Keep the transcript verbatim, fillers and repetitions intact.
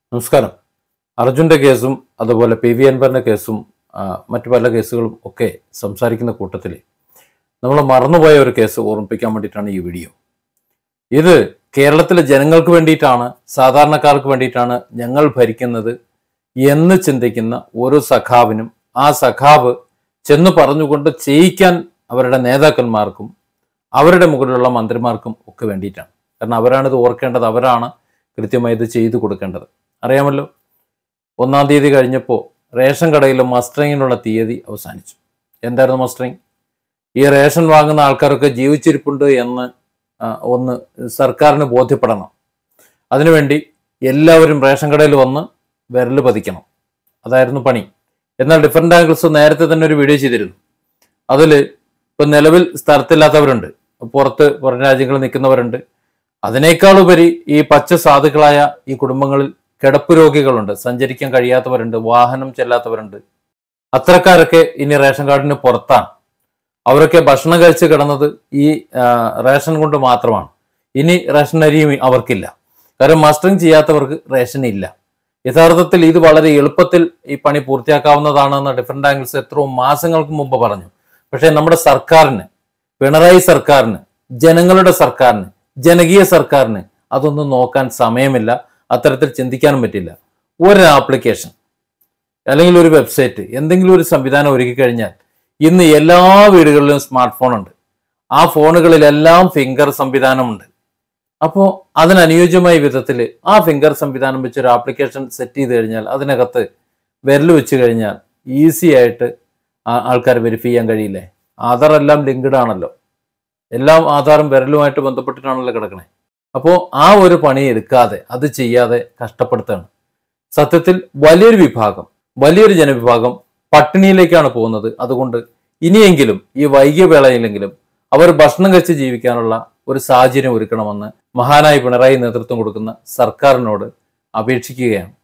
നമസ്കാരം. അർജുൻ്റെ കേസും അതുപോലെ പി വി അൻവറിൻ്റെ കേസും മറ്റു പല കേസുകളും ഒക്കെ സംസാരിക്കുന്ന കൂട്ടത്തിൽ നമ്മൾ മറന്നുപോയ ഒരു കേസ് ഓർമ്മിപ്പിക്കാൻ വേണ്ടിയിട്ടാണ് ഈ വീഡിയോ. ഇത് കേരളത്തിലെ ജനങ്ങൾക്ക് വേണ്ടിയിട്ടാണ്, സാധാരണക്കാർക്ക് വേണ്ടിയിട്ടാണ് ഞങ്ങൾ ഭരിക്കുന്നത് എന്ന് ചിന്തിക്കുന്ന ഒരു സഖാവിനും ആ സഖാവ് ചെന്ന് പറഞ്ഞുകൊണ്ട് ചെയ്യിക്കാൻ അവരുടെ നേതാക്കന്മാർക്കും അവരുടെ മുകളിലുള്ള മന്ത്രിമാർക്കും ഒക്കെ വേണ്ടിയിട്ടാണ്. കാരണം അവരാണിത് ഓർക്കേണ്ടത്, അവരാണ് കൃത്യമായി ഇത് ചെയ്തു കൊടുക്കേണ്ടത്. അറിയാമല്ലോ, ഒന്നാം തീയതി കഴിഞ്ഞപ്പോൾ റേഷൻ കടയിലെ മസ്റ്ററിങ്ങിനുള്ള തീയതി അവസാനിച്ചു. എന്തായിരുന്നു മസ്റ്ററിങ്? ഈ റേഷൻ വാങ്ങുന്ന ആൾക്കാരൊക്കെ ജീവിച്ചിരിപ്പുണ്ട് എന്ന് ഒന്ന് സർക്കാരിന് ബോധ്യപ്പെടണം. അതിനുവേണ്ടി എല്ലാവരും റേഷൻ കടയിൽ വന്ന് വിരൽ പതിക്കണം. അതായിരുന്നു പണി. എന്നാൽ ഡിഫറെൻ്റ് ആംഗിൾസ് നേരത്തെ തന്നെ ഒരു വീഡിയോ ചെയ്തിരുന്നു. അതിൽ ഇപ്പം നിലവിൽ സ്ഥലത്തില്ലാത്തവരുണ്ട്, പുറത്ത് പുറം രാജ്യങ്ങളിൽ നിൽക്കുന്നവരുണ്ട്. അതിനേക്കാളുപരി ഈ പച്ച സാധുക്കളായ ഈ കുടുംബങ്ങളിൽ കിടപ്പ് രോഗികളുണ്ട്, സഞ്ചരിക്കാൻ കഴിയാത്തവരുണ്ട്, വാഹനം ചെല്ലാത്തവരുണ്ട്. അത്തരക്കാരൊക്കെ ഇനി റേഷൻ കാർഡിന് പുറത്താണ്. അവരൊക്കെ ഭക്ഷണം കഴിച്ച് കിടന്നത് ഈ റേഷൻ കൊണ്ട് മാത്രമാണ്. ഇനി റേഷൻ അരിയും അവർക്കില്ല. കാരണം മസ്റ്ററിങ് ചെയ്യാത്തവർക്ക് റേഷൻ ഇല്ല. യഥാർത്ഥത്തിൽ ഇത് വളരെ എളുപ്പത്തിൽ ഈ പണി പൂർത്തിയാക്കാവുന്നതാണെന്ന് ഡിഫറെൻ്റ് ആംഗിൾസ് എത്രയോ മാസങ്ങൾക്ക് മുമ്പ് പറഞ്ഞു. പക്ഷേ നമ്മുടെ സർക്കാരിന്, പിണറായി സർക്കാരിന്, ജനങ്ങളുടെ സർക്കാരിന്, ജനകീയ സർക്കാരിന് അതൊന്നും നോക്കാൻ സമയമില്ല. അത്തരത്തിൽ ചിന്തിക്കാനും പറ്റില്ല. ഒരു ആപ്ലിക്കേഷൻ അല്ലെങ്കിൽ ഒരു വെബ്സൈറ്റ്, എന്തെങ്കിലും ഒരു സംവിധാനം ഒരുക്കി കഴിഞ്ഞാൽ ഇന്ന് എല്ലാ വീടുകളിലും സ്മാർട്ട് ഫോൺ ഉണ്ട്. ആ ഫോണുകളിലെല്ലാം ഫിംഗർ സംവിധാനമുണ്ട്. അപ്പോൾ അതിനനുയോജ്യമായ വിധത്തിൽ ആ ഫിംഗർ സംവിധാനം വെച്ച് ഒരു ആപ്ലിക്കേഷൻ സെറ്റ് ചെയ്ത് കഴിഞ്ഞാൽ അതിനകത്ത് വിരൽ വെച്ച് കഴിഞ്ഞാൽ ഈസി ആയിട്ട് ആൾക്കാർ വെരിഫൈ ചെയ്യാൻ കഴിയില്ലേ? ആധാർ എല്ലാം ലിങ്ക്ഡ് ആണല്ലോ. എല്ലാം ആധാറും വിരലുമായിട്ട് ബന്ധപ്പെട്ടിട്ടാണല്ലോ കിടക്കണേ. അപ്പോൾ ആ ഒരു പണി എടുക്കാതെ, അത് ചെയ്യാതെ കഷ്ടപ്പെടുത്താണ്. സത്യത്തിൽ വലിയൊരു വിഭാഗം, വലിയൊരു ജനവിഭാഗം പട്ടിണിയിലേക്കാണ് പോകുന്നത്. അതുകൊണ്ട് ഇനിയെങ്കിലും ഈ വൈകിയ വേളയിലെങ്കിലും അവർ ഭക്ഷണം കഴിച്ച് ജീവിക്കാനുള്ള ഒരു സാഹചര്യം ഒരുക്കണമെന്ന് മഹാനായ പിണറായി നേതൃത്വം കൊടുക്കുന്ന സർക്കാരിനോട് അപേക്ഷിക്കുകയാണ്.